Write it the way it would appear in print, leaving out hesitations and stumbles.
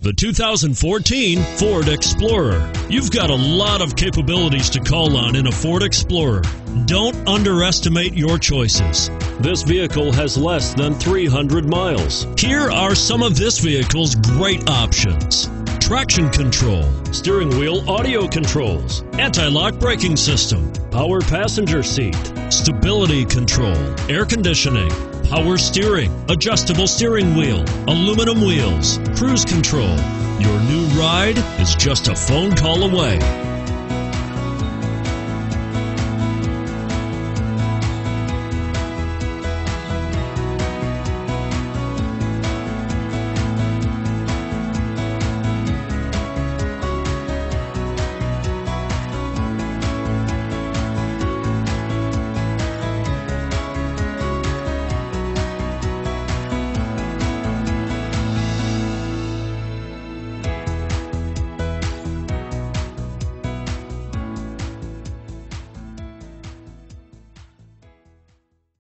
The 2014 Ford Explorer. You've got a lot of capabilities to call on in a Ford Explorer. Don't underestimate your choices. This vehicle has less than 300 miles. Here are some of this vehicle's great options: traction control, steering wheel audio controls, anti-lock braking system, power passenger seat, stability control, air conditioning, power steering, adjustable steering wheel, aluminum wheels, cruise control. Your new ride is just a phone call away.